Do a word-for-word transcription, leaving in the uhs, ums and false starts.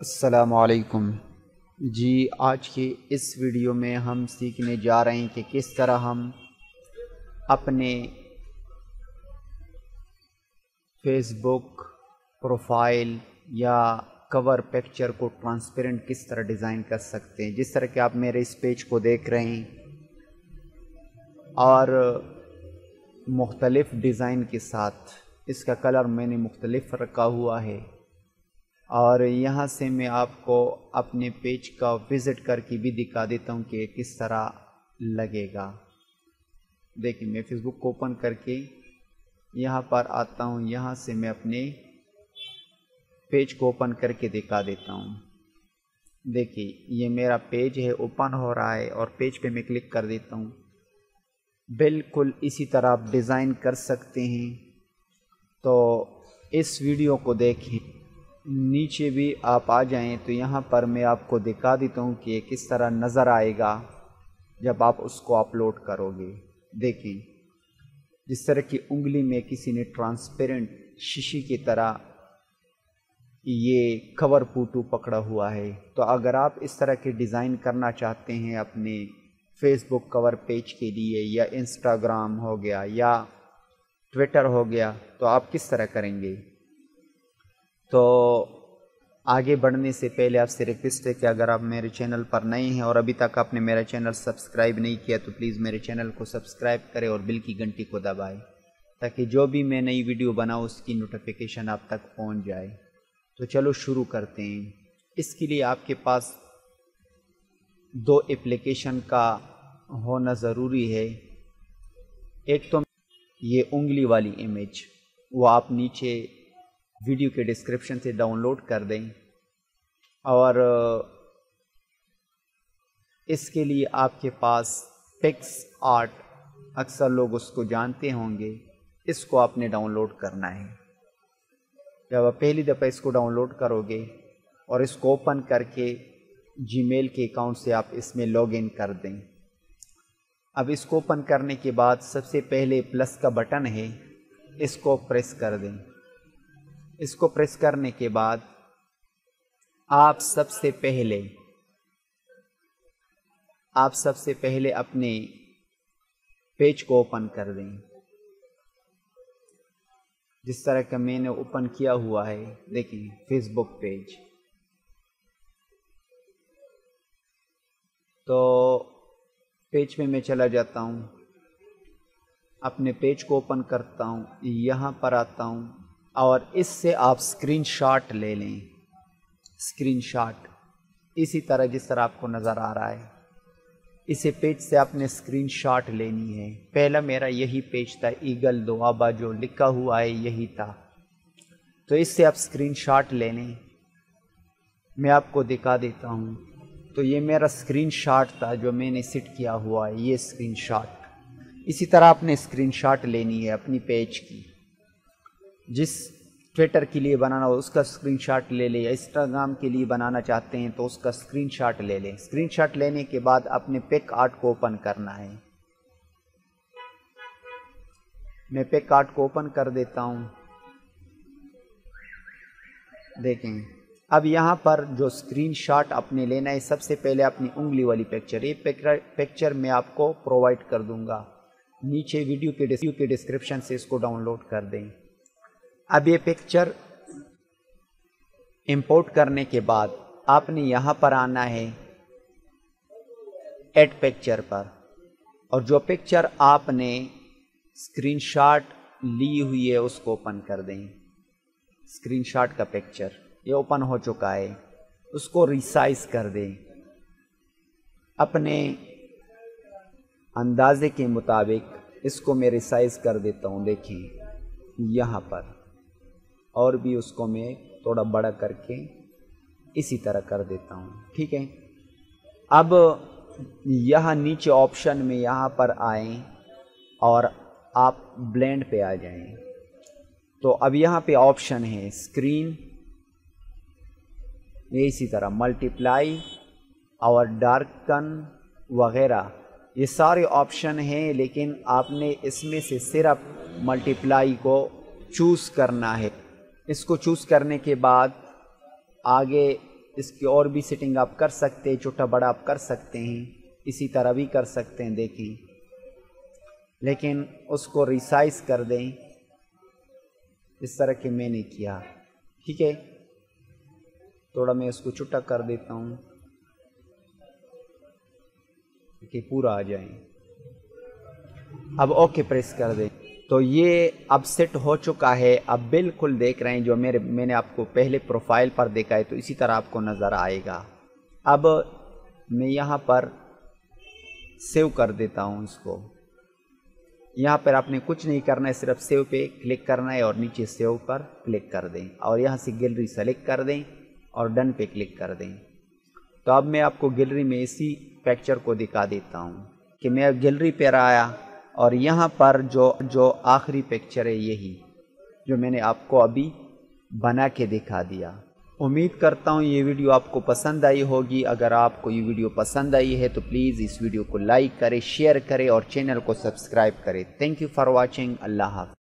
السلام علیکم جی آج کی اس ویڈیو میں ہم سیکھنے جا رہے ہیں کہ کس طرح ہم اپنے فیس بک پروفائل یا کور پکچر کو ٹرانسپیرنٹ کس طرح ڈیزائن کر سکتے ہیں. جس طرح کہ آپ میرے اس پیج کو دیکھ رہے ہیں اور مختلف ڈیزائن کے ساتھ اس کا کلر میں نے مختلف رکھا ہوا ہے، اور یہاں سے میں آپ کو اپنے پیج کا وزٹ کر کے بھی دکھا دیتا ہوں کہ کس طرح لگے گا. دیکھیں میں فیس بک کو اوپن کر کے یہاں پر آتا ہوں، یہاں سے میں اپنے پیج کو اوپن کر کے دکھا دیتا ہوں. دیکھیں یہ میرا پیج ہے، اوپن ہو رہا ہے اور پیج پہ میں کلک کر دیتا ہوں. بالکل اسی طرح آپ ڈیزائن کر سکتے ہیں. تو اس ویڈیو کو دیکھیں، نیچے بھی آپ آ جائیں تو یہاں پر میں آپ کو دکھا دیتا ہوں کہ کس طرح نظر آئے گا جب آپ اس کو اپلوڈ کرو گے. دیکھیں جس طرح کی انگلی میں کسی نے ٹرانسپیرنٹ شیشی کی طرح یہ کور فوٹو پکڑا ہوا ہے. تو اگر آپ اس طرح کے ڈیزائن کرنا چاہتے ہیں اپنے فیس بک کور پیج کے لیے، یا انسٹاگرام ہو گیا یا ٹویٹر ہو گیا، تو آپ کس طرح کریں گے؟ تو آگے بڑھنے سے پہلے آپ سے ریکویسٹ ہے کہ اگر آپ میرے چینل پر نئے ہیں اور ابھی تک آپ نے میرا چینل سبسکرائب نہیں کیا تو پلیز میرے چینل کو سبسکرائب کریں اور بیل کی گھنٹی کو دبائیں تاکہ جو بھی میں نئی ویڈیو بناؤں اس کی نوٹیفیکیشن آپ تک پہنچ جائے. تو چلو شروع کرتے ہیں. اس کے لیے آپ کے پاس دو اپلیکیشن کا ہونا ضروری ہے. ایک تو یہ انگلی والی امیج، وہ آپ نیچے ویڈیو کے ڈسکرپشن سے ڈاؤن لوڈ کر دیں، اور اس کے لیے آپ کے پاس پکس آرٹ، اکثر لوگ اس کو جانتے ہوں گے، اس کو آپ نے ڈاؤن لوڈ کرنا ہے. جب آپ پہلی دفعہ اس کو ڈاؤن لوڈ کرو گے اور اس کو اوپن کر کے جی میل کے اکاؤنٹ سے آپ اس میں لاگ ان کر دیں. اب اس کو اوپن کرنے کے بعد سب سے پہلے پلس کا بٹن ہے، اس کو پریس کر دیں. اس کو پریس کرنے کے بعد آپ سب سے پہلے آپ سب سے پہلے اپنے پیج کو اوپن کر دیں. جس طرح کا میں نے اوپن کیا ہوا ہے، دیکھیں فیس بک پیج. تو پیج پہ میں چلا جاتا ہوں، اپنے پیج کو اوپن کرتا ہوں، یہاں پر آتا ہوں اور اس سے آپ اسکرین شاٹ لے لیں. اسکرین شاٹ اسی طرح جس طرح آپ کو نظر آ رہا ہے، اسے پیج سے آپ نے اسکرین شاٹ لینی ہے. پہلا میرا یہی پیج تھا، ایگل دوآبا جو لکھا ہوا ہے یہی تھا. تو اس سے آپ اسکرین شاٹ لے لیں. میں آپ کو دکھا دیتا ہوں. تو یہ میرا اسکرین شاٹ تھا جو میں نے سیٹ کیا ہوا ہے، یہ اسکرین شاٹ. اسی طرح آپ نے اسکرین شاٹ لینی ہے اپنی پیج کی. جس ٹویٹر کے لیے بنانا ہو اس کا اسکرین شاٹ لے لیں، یا انسٹاگرام کے لیے بنانا چاہتے ہیں تو اس کا اسکرین شاٹ لے لیں. اسکرین شاٹ لینے کے بعد اپنے پک آرٹ کو اوپن کرنا ہے. میں پک آرٹ کو اوپن کر دیتا ہوں. دیکھیں اب یہاں پر جو اسکرین شاٹ اپنے لینا ہے، سب سے پہلے اپنی انگلی والی پکچر، یہ پکچر میں آپ کو پرووائڈ کر دوں گا. نیچے ویڈیو کے ڈسکرپشن سے اس کو ڈاؤن لوڈ کر دیں. اب یہ پکچر امپورٹ کرنے کے بعد آپ نے یہاں پر آنا ہے ایڈ پکچر پر، اور جو پکچر آپ نے اسکرین شاٹ لی ہوئی ہے اس کو اوپن کر دیں. اسکرین شاٹ کا پکچر یہ اوپن ہو چکا ہے، اس کو ریسائز کر دیں اپنے اندازے کے مطابق. اس کو میں ریسائز کر دیتا ہوں، دیکھیں یہاں پر، اور بھی اس کو میں تھوڑا بڑا کر کے اسی طرح کر دیتا ہوں. ٹھیک ہے. اب یہاں نیچے آپشن میں یہاں پر آئیں اور آپ بلینڈ پہ آ جائیں. تو اب یہاں پہ آپشن ہے اسکرین، یہ اسی طرح ملٹیپلائی اور ڈارکن وغیرہ، یہ سارے آپشن ہیں، لیکن آپ نے اس میں سے صرف ملٹیپلائی کو چوز کرنا ہے. اس کو چوز کرنے کے بعد آگے اس کی اور بھی سیٹنگ آپ کر سکتے ہیں، چھوٹا بڑا آپ کر سکتے ہیں، اسی طرح بھی کر سکتے ہیں، دیکھیں، لیکن اس کو ریسائز کر دیں اس طرح کہ میں نے کیا، ٹھیک ہے۔ تھوڑا میں اس کو چھوٹا کر دیتا ہوں کہ پورا آ جائیں، اب اوکے پریس کر دیں تو یہ اب سیٹ ہو چکا ہے۔ اب بالکل دیکھ رہے ہیں جو میرے میں نے آپ کو پہلے پروفائل پر دیکھا ہے تو اسی طرح آپ کو نظر آئے گا۔ اب میں یہاں پر سیو کر دیتا ہوں اس کو، یہاں پر آپ نے کچھ نہیں کرنا ہے، صرف سیو پہ کلک کرنا ہے اور نیچے سیو پر کلک کر دیں اور یہاں سے گیلری سلیکٹ کر دیں اور ڈن پہ کلک کر دیں۔ تو اب میں آپ کو گیلری میں اسی پکچر کو دکھا دیتا ہوں کہ میں گیلری پہ آیا اور یہاں پر جو جو آخری پکچر ہے یہی جو میں نے آپ کو ابھی بنا کے دکھا دیا۔ امید کرتا ہوں یہ ویڈیو آپ کو پسند آئی ہوگی۔ اگر آپ کو یہ ویڈیو پسند آئی ہے تو پلیز اس ویڈیو کو لائک کریں، شیئر کریں اور چینل کو سبسکرائب کریں۔ Thank you for watching. اللہ حافظ۔